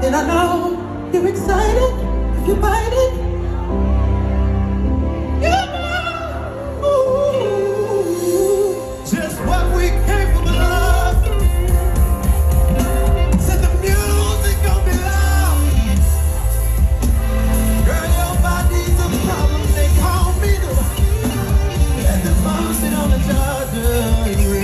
And I know you're excited if you bite it. You know, ooh, just what we came from love. Said the music gonna be loud. Girl, your body's a problem. They call me the and the mom sit on the charger.